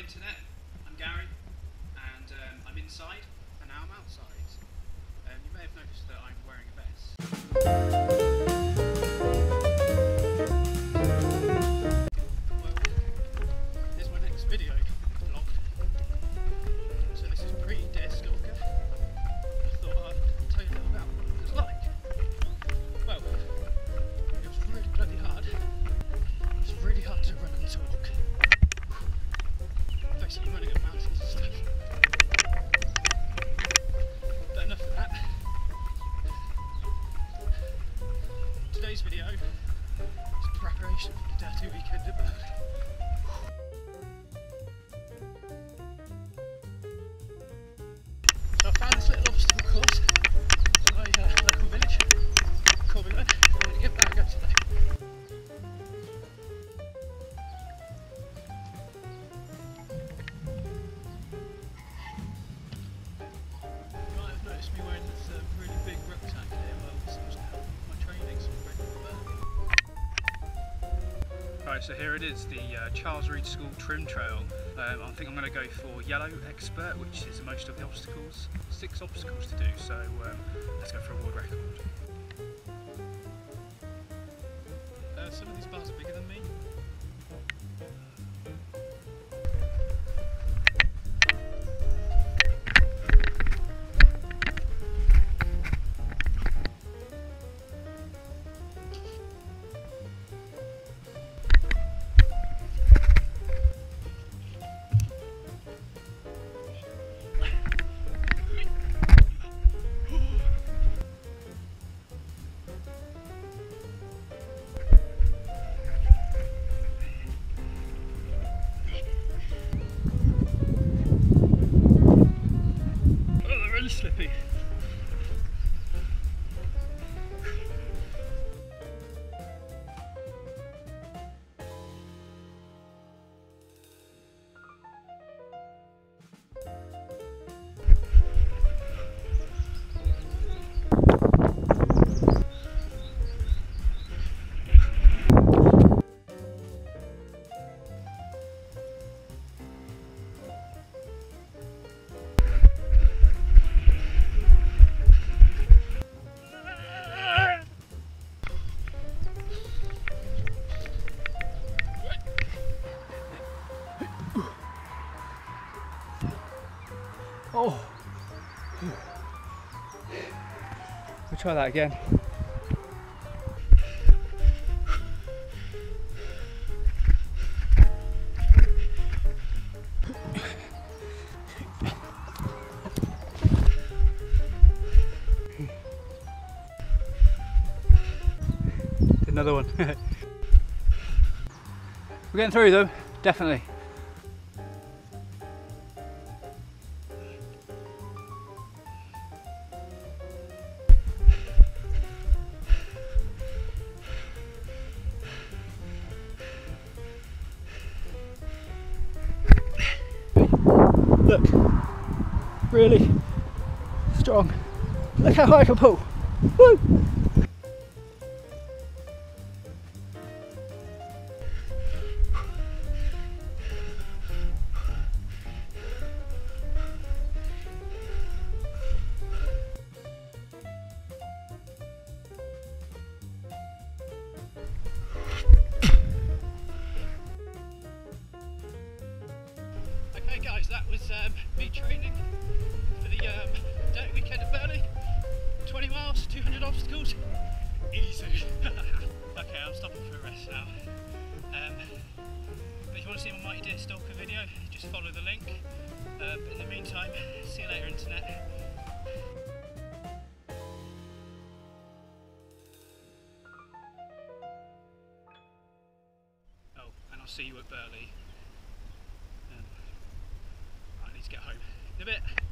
internet, I'm Gary, and I'm inside, and now I'm outside. You may have noticed that I'm wearing a vest. Well, here's my next video vlog. So this is pre-Deerstalker. I thought I'd tell you a little about what it was like. Well, it was really bloody hard. It was really hard to run and talk. Basically running up mountains and stuff. But enough of that. Today's video is preparation for the dirty weekend at Bergan. So I found this little obstacle course in my local village. I'm going to get Bergan today. Me wearing this really big rucksack here. Well, this was to help my training, so I'm ready for Bergan. Right, so here it is, the Charles Reed School Trim Trail. I think I'm going to go for Yellow Expert, which is most of the obstacles. 6 obstacles to do, so let's go for a world record. Some of these bars are bigger than me. Slippy. Oh, we'll try that again. Another one. We're getting through though, definitely. Look, really strong. Look how high I can pull. Woo! Okay guys, that was me training for the day weekend at Bergan. 20 miles, 200 obstacles, easy. Okay, I'm stopping for a rest now. But if you want to see my Mighty Deerstalker video, just follow the link. But in the meantime, see you later internet. Oh, and I'll see you at Bergan. I need to get home in a bit.